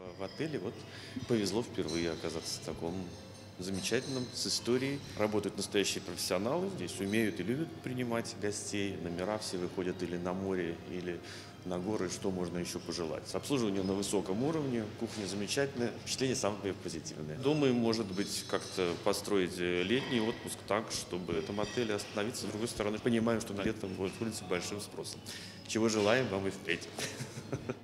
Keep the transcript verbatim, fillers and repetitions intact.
В отеле вот повезло впервые оказаться в таком замечательном, с историей. Работают настоящие профессионалы, здесь умеют и любят принимать гостей. Номера все выходят или на море, или на горы, что можно еще пожелать. Обслуживание на высоком уровне, кухня замечательная, впечатление самое позитивное. Думаем, может быть, как-то построить летний отпуск так, чтобы в этом отеле остановиться. С другой стороны, понимаем, что на лето будет пользоваться большим спросом. Чего желаем вам и впредь.